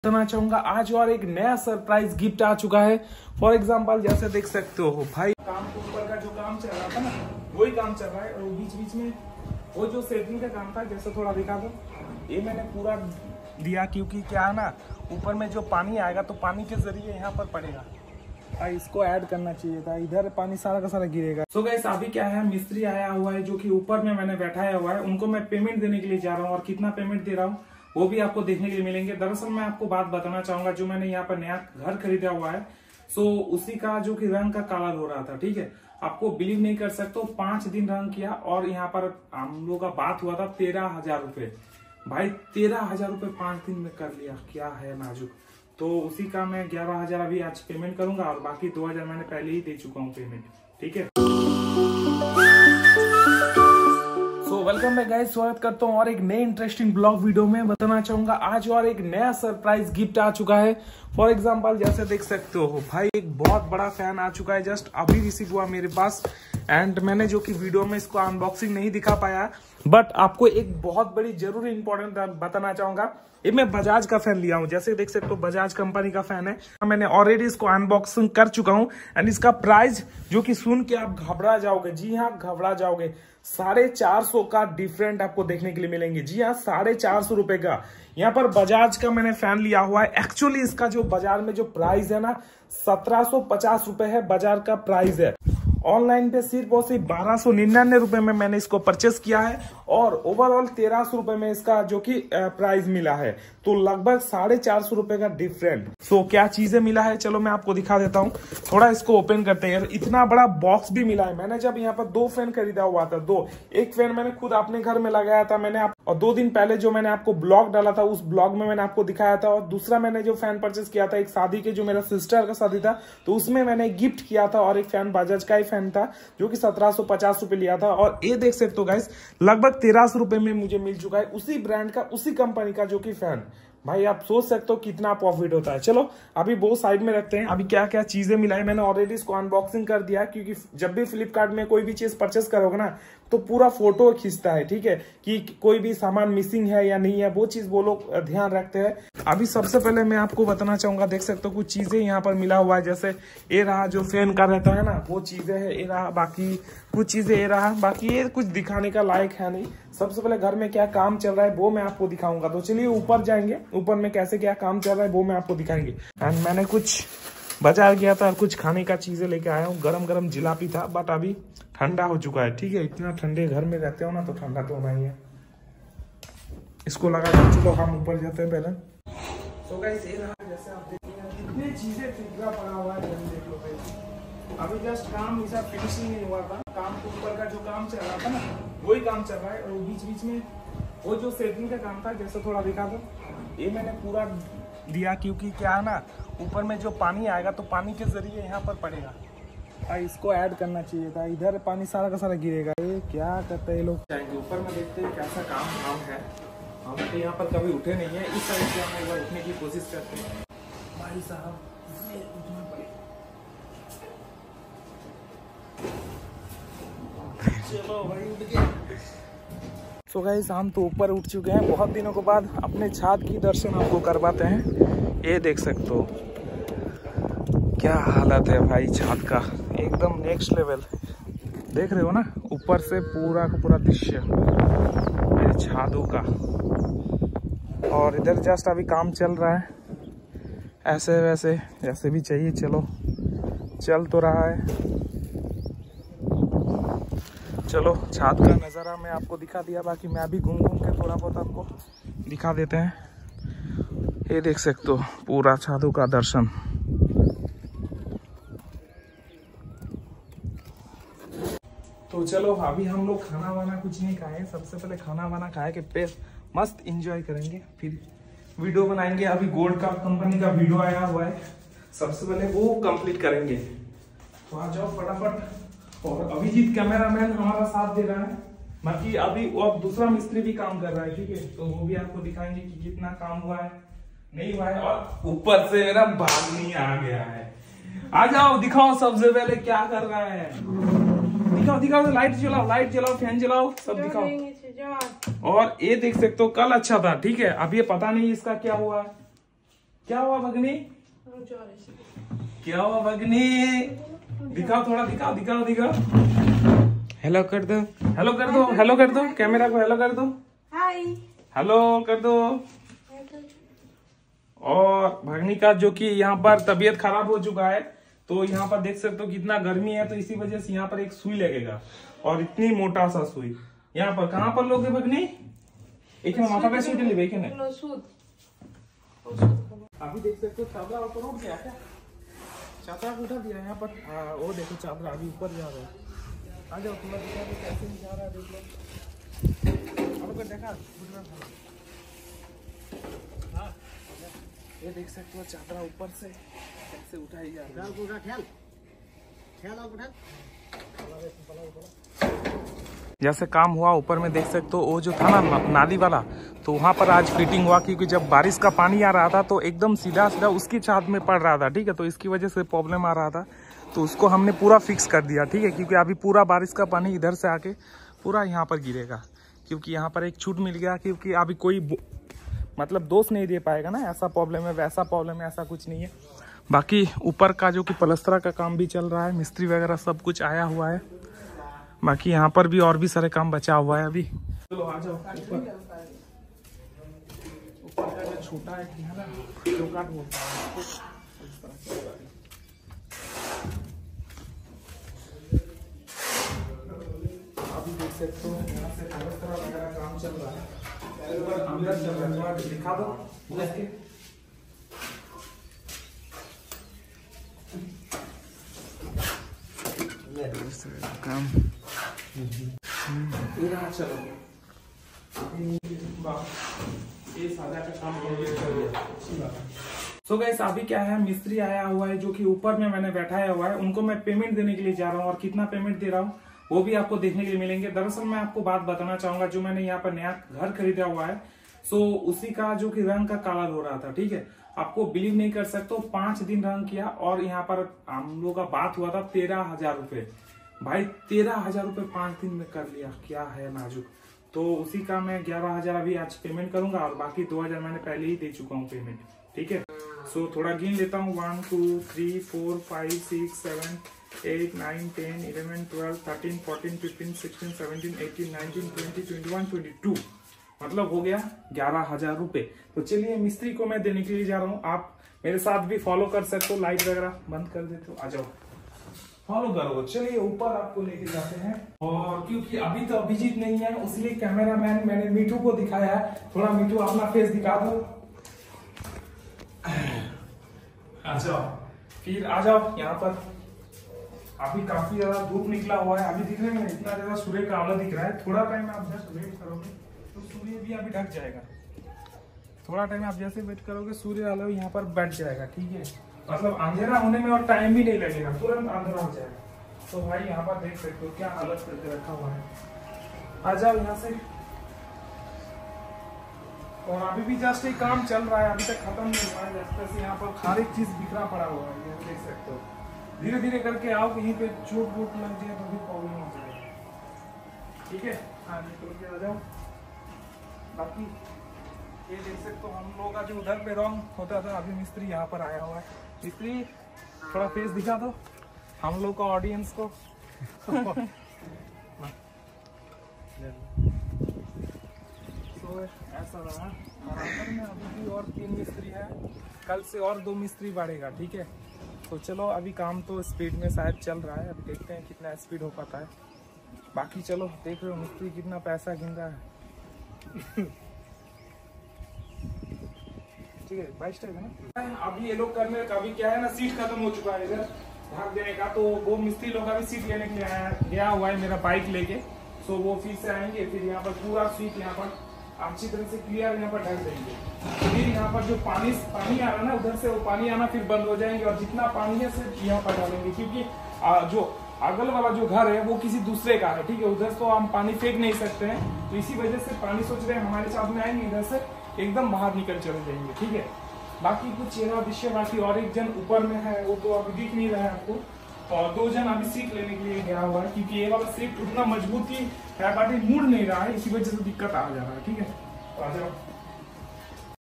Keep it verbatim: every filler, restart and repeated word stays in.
बताना चाहूंगा आज और एक नया सरप्राइज गिफ्ट आ चुका है। फॉर एग्जांपल जैसे देख सकते हो भाई, काम के ऊपर का जो काम चल रहा था ना वही काम चल रहा है और बीच बीच में वो जो सेटिंग का काम था, जैसे थोड़ा दिखा दो, ये मैंने पूरा दिया क्योंकि क्या है ना, ऊपर में जो पानी आएगा तो पानी के जरिए यहाँ पर पड़ेगा। भाई इसको ऐड करना चाहिए था, इधर पानी सारा का सारा गिरेगा। सो गाइस अभी क्या है, मिस्त्री आया हुआ है जो कि ऊपर में मैंने बैठाया हुआ है, उनको मैं पेमेंट देने के लिए जा रहा हूँ और कितना पेमेंट दे रहा हूँ वो भी आपको देखने के लिए मिलेंगे। दरअसल मैं आपको बात बताना चाहूंगा, जो मैंने यहाँ पर नया घर खरीदा हुआ है सो उसी का जो कि रंग का कलर हो रहा था, ठीक है। आपको बिलीव नहीं कर सकते, पांच दिन रंग किया और यहाँ पर हम लोग का बात हुआ था तेरह हजार रुपए। भाई तेरह हजार रुपए पांच दिन में कर लिया, क्या है नाजुक। तो उसी का मैं ग्यारह हजार अभी आज पेमेंट करूंगा और बाकी दो हजार मैंने पहले ही दे चुका हूँ पेमेंट, ठीक है। तो वेलकम बैक गाइस, स्वागत करता हूँ और एक नए इंटरेस्टिंग ब्लॉग वीडियो में। बताना चाहूंगा आज और एक नया सरप्राइज गिफ्ट आ चुका है। फॉर एग्जांपल जैसे देख सकते हो भाई, एक बहुत बड़ा फैन आ चुका है, जस्ट अभी रिसीव हुआ मेरे पास। एंड मैंने जो कि वीडियो में इसको अनबॉक्सिंग नहीं दिखा पाया, बट आपको एक बहुत बड़ी जरूरी इंपॉर्टेंट बताना चाहूंगा। ये मैं बजाज का फैन लिया हूँ, जैसे देख सकते हो बजाज कंपनी का फैन है। मैंने ऑलरेडी इसको अनबॉक्सिंग कर चुका हूँ एंड इसका प्राइस जो कि सुन के आप घबरा जाओगे, जी हाँ घबरा जाओगे, साढ़े चार सौ का डिफरेंट आपको देखने के लिए मिलेंगे। जी हाँ, साढ़े चार सौ रुपए का यहाँ पर बजाज का मैंने फैन लिया हुआ है। एक्चुअली इसका जो बाजार में जो प्राइस है ना, सत्रह सौ पचास रुपए है बाजार का प्राइस है। ऑनलाइन पे सिर्फ और सिर्फ बारह सौ निन्यानवे रुपए में मैंने इसको परचेस किया है और ओवरऑल तेरह सौ रुपए में इसका जो कि प्राइस मिला है, तो लगभग साढ़े चार सौ रुपए का डिफरेंट। सो क्या चीजें मिला है, चलो मैं आपको दिखा देता हूँ। थोड़ा इसको ओपन करते हैं। इतना बड़ा बॉक्स भी मिला है। मैंने जब यहाँ पर दो फैन खरीदा हुआ था, दो, एक फैन मैंने खुद अपने घर में लगाया था मैंने आप, और दो दिन पहले जो मैंने आपको ब्लॉग डाला था उस ब्लॉग में मैंने आपको दिखाया था, और दूसरा मैंने जो फैन परचेस किया था एक शादी के, जो मेरा सिस्टर का शादी था तो उसमें मैंने गिफ्ट किया था, और एक फैन बजाज का ही फैन था जो कि सत्रह सौ पचास रुपए लिया था। और ये देख सकते हो गाइस, लगभग तेरह सौ रुपए में मुझे मिल चुका है उसी ब्रांड का, उसी कंपनी का जो कि फैन। भाई आप सोच सकते हो कितना प्रॉफिट होता है। चलो अभी वो साइड में रखते हैं। अभी क्या क्या चीजें मिलाई, मैंने ऑलरेडी इसको अनबॉक्सिंग कर दिया, क्योंकि जब भी फ्लिपकार्ट में कोई भी चीज परचेस करोगे ना तो पूरा फोटो खींचता है, ठीक है, कि कोई भी सामान मिसिंग है या नहीं है, वो चीज वो लोग ध्यान रखते हैं। अभी सबसे पहले मैं आपको बताना चाहूंगा, देख सकते हो कुछ चीजें यहाँ पर मिला हुआ है, जैसे ये रहा जो फैन का रहता है ना वो चीजें है, ये रहा, बाकी कुछ चीजें ये रहा, बाकी ये कुछ दिखाने का लायक है नहीं। सबसे पहले घर में क्या काम चल रहा है वो मैं आपको दिखाऊंगा। तो चलिए ऊपर जाएंगे, ऊपर में कैसे क्या काम चल रहा है वो मैं आपको दिखाएंगे। एंड मैंने कुछ बाजार गया था और कुछ खाने का चीजें लेके आया हूँ। गरम गरम जिलापी था, बट अभी ठंडा हो चुका है, ठीक है। इतना ठंडे घर में रहते हो ना तो ठंडा तो होना ही है। इसको लगा के चलो हम ऊपर जाते हैं पहले। तो गाइस ये रहा, जैसे आप देखिए कितनी चीजें टुकड़ा पड़ा हुआ है, देख लो। अभी जस्ट काम ऐसा फिनिशिंग नहीं हुआ था, काम के ऊपर का जो काम चल रहा था ना वही काम चल रहा है, और बीच बीच में वो जो सेटिंग का काम था, जैसे थोड़ा दिखा दो, ये मैंने पूरा दिया क्योंकि क्या है ना, ऊपर में जो पानी आएगा तो पानी के जरिए यहाँ पर पड़ेगा। भाई इसको ऐड करना चाहिए था, इधर पानी सारा का सारा गिरेगा। ये क्या करते हैं लोग, जाएंगे ऊपर में देखते हैं कैसा काम काम है। हम तो यहाँ पर कभी उठे नहीं है, इस साइड से हम एक बार उठने की कोशिश करते हैं। भाई साहब उठना पड़ेगा, चलो भाई उठ गए। सो गाइस हम तो ऊपर उठ चुके हैं, बहुत दिनों के बाद अपने छत की दर्शन आपको करवाते हैं। ये देख सकते हो क्या हालत है भाई छत का, एकदम नेक्स्ट लेवल। देख रहे हो ना ऊपर से पूरा का पूरा दृश्य मेरे छादों का। और इधर जस्ट अभी काम चल रहा है, ऐसे वैसे जैसे भी चाहिए, चलो चल तो रहा है। चलो छत का नज़ारा मैं आपको दिखा दिया, बाकी मैं अभी घूम घूम के थोड़ा बहुत आपको दिखा देते हैं। ये देख सकते हो पूरा छादों का दर्शन। तो चलो अभी हम लोग खाना वाना कुछ नहीं खाए, सबसे पहले खाना वाना खाए के पेट मस्त एंजॉय करेंगे, फिर वीडियो बनाएंगे। अभी गोल्ड का कंपनी का वीडियो आया हुआ है, सबसे पहले वो कंप्लीट करेंगे। तो आ जाओ फटाफट। और अभिजीत कैमरामैन हमारा साथ दे रहा है, बाकी अभी वो अब दूसरा मिस्त्री भी काम कर रहा है, ठीक है, तो वो भी आपको दिखाएंगे कि कितना काम हुआ है नहीं हुआ है। और ऊपर से मेरा भाग्नी आ गया है, आ जाओ दिखाओ सबसे पहले क्या कर रहा है, दिखाओ दिखाओ, लाइट जलाओ, लाइट जलाओ, फैन जलाओ, सब दिखाओ। और ये देख सकते हो कल अच्छा था, ठीक है, अब ये पता नहीं इसका क्या हुआ है। क्या हुआ भगनी? क्या हुआ भगनी? दिखाओ थोड़ा, दिखाओ दिखाओ दिखाओ। हेलो कर दो, हेलो कर दो, हेलो कर दो, कैमरा को हेलो कर दो, हाय हेलो कर दो। और भगनी का जो कि यहाँ पर तबीयत खराब हो चुका है, तो यहाँ पर देख सकते हो कितना गर्मी है, तो इसी वजह से यहाँ पर एक सुई लगेगा, और इतनी मोटा सा सुई। यहाँ पर कहाँ पर लोगे भगनी? एक माथा पे सुई ले भाई। अभी देख सकते हो चादरा ऊपर उठ गया क्या? चादरा उठा दिया यहाँ पर। हाँ वो देखो चादरा अभी ऊपर जा रहा है। आ जाओ थोड़ा दिखा दो कैसे जा रहा है, देख लो। देखा हाँ, ये देख सकते हो चादरा ऊपर से कैसे उठाई जा रहा है। जैसे काम हुआ ऊपर में देख सकते हो, वो जो था ना नाली वाला, तो वहाँ पर आज फिटिंग हुआ, क्योंकि जब बारिश का पानी आ रहा था तो एकदम सीधा सीधा उसकी छात में पड़ रहा था, ठीक है। तो इसकी वजह से प्रॉब्लम आ रहा था, तो उसको हमने पूरा फिक्स कर दिया, ठीक है। क्योंकि अभी पूरा बारिश का पानी इधर से आके पूरा यहाँ पर गिरेगा, क्योंकि यहाँ पर एक छूट मिल गया, क्योंकि अभी कोई मतलब दोष नहीं दे पाएगा ना, ऐसा प्रॉब्लम है वैसा प्रॉब्लम है, ऐसा कुछ नहीं है। बाकी ऊपर का जो कि पलस्तरा का काम भी चल रहा है, मिस्त्री वगैरह सब कुछ आया हुआ है। बाकी यहाँ पर भी और भी सारे काम बचा हुआ है अभी। चलो आ जाओ ऊपर। ऊपर का जो छोटा है ना, जो काट बोलता है, अभी देख सकते हो यहाँ से पलस्तरा वगैरह काम चल रहा है, ऊपर अंदर चल रहा है। थोड़ा दिखा दो उसके। काम चलो ये सादा का काम कर दिया। सो गाइस अभी क्या है, मिस्त्री आया हुआ है जो कि ऊपर में मैंने बैठाया हुआ है, उनको मैं पेमेंट देने के लिए जा रहा हूँ, और कितना पेमेंट दे रहा हूँ वो भी आपको देखने के लिए मिलेंगे। दरअसल मैं आपको बात बताना चाहूंगा, जो मैंने यहाँ पर नया घर खरीदा हुआ है, सो उसी का जो कि रंग का कलर हो रहा था, ठीक है। आपको बिलीव नहीं कर सकते, पांच दिन रंग किया, और यहाँ पर हम लोग का बात हुआ था तेरह हजार रुपए। भाई तेरह हजार रुपए पांच दिन में कर लिया, क्या है नाजुक। तो उसी का मैं ग्यारह हजार अभी आज पेमेंट करूंगा, और बाकी दो हजार मैंने पहले ही दे चुका हूँ पेमेंट, ठीक है। सो थोड़ा गिन लेता हूँ, one two three four five six seven eight nine ten eleven twelve thirteen fourteen fifteen sixteen seventeen eighteen nineteen twenty twenty one twenty two, मतलब हो गया ग्यारह हजार रुपए। तो चलिए मिस्त्री को मैं देने के लिए जा रहा हूँ, आप मेरे साथ भी फॉलो कर सकते हो। लाइट वगैरह बंद कर देते हो, आ जाओ फॉलो करो। चलिए ऊपर आपको लेके जाते हैं, और क्योंकि अभी तो अभिजीत नहीं है, इसलिए कैमरामैन मैंने मीठू को दिखाया है। थोड़ा मीठू अपना फेस दिखा दो, आ जाओ फिर आ जाओ यहाँ पर। अभी काफी ज्यादा धूप निकला हुआ है, अभी दिख रहे हैं इतना ज्यादा सूर्य का आला दिख रहा है। थोड़ा टाइम आप जस्ट वेट करोगे तो सूर्य भी अभी ढक जाएगा। थोड़ा टाइम आप जैसे वेट करोगे सूर्य आला यहाँ पर बैठ जाएगा, ठीक है। मतलब अंधेरा होने में और टाइम भी नहीं लगेगा, तुरंत अंधेरा हो जाएगा। तो भाई यहाँ पर देख सकते हो क्या हालत करके रखा हुआ है, आ जाओ यहाँ से। और अभी भी जस्ट एक काम चल रहा है, अभी तक खत्म नहीं हुआ है। जैसे यहाँ पर हर एक चीज बिखरा पड़ा हुआ है, ये देख सकते हो। धीरे धीरे करके आओ, कहीं पे चोट वोट लग जाए तो भी प्रॉब्लम हो जाएगी, ठीक है। हाँ निकल के आ जाओ। बाकी ये देख सकते हो हम लोगों का जो उधर पे रंग होता था, अभी मिस्त्री यहाँ पर आया हुआ है। मिस्त्री थोड़ा फेस दिखा दो हम लोग का ऑडियंस को। तो ऐसा रहा, और अंदर में अभी भी और तीन मिस्त्री है, कल से और दो मिस्त्री बढ़ेगा, ठीक है। तो चलो अभी काम तो स्पीड में शायद चल रहा है, अभी देखते हैं कितना स्पीड हो पाता है। बाकी चलो देख रहे हो मिस्त्री कितना पैसा गिन रहा है। ठीक है बाईस टाइप है ना। अभी ये लोग करने का अभी क्या है ना, सीट खत्म हो चुका है इधर भाग देने का, तो वो मिस्त्री लोग अभी सीट लेने के लिए आया गया हुआ है मेरा बाइक लेके। सो वो फिर से आएंगे, फिर यहाँ पर पूरा सीट यहाँ पर अच्छी तरह से क्लियर यहाँ पर ढक देंगे। फिर यहाँ पर जो पानी पानी आ रहा है ना, उधर से वो पानी आना फिर बंद हो जाएंगे, और जितना पानी है सिर्फ यहाँ पर डालेंगे, क्योंकि जो अगल वाला जो घर है वो किसी दूसरे का है, ठीक है। उधर तो हम पानी फेंक नहीं सकते हैं, तो इसी वजह से पानी सोच रहे हैं हमारे साथ में आएंगे, इधर से एकदम बाहर निकल चले जाएंगे, ठीक है। बाकी कुछ चेहरा दृश्य, बाकी और एक जन ऊपर में है, वो तो अभी दिख नहीं रहा है आपको, और दो जन अभी सीट लेने के लिए गया हुआ है, क्योंकि ये वाला सीट उतना मजबूती है बाकी मुड़ नहीं रहा है, इसी वजह से दिक्कत आ जा रहा है, ठीक है। तो आ जाओ।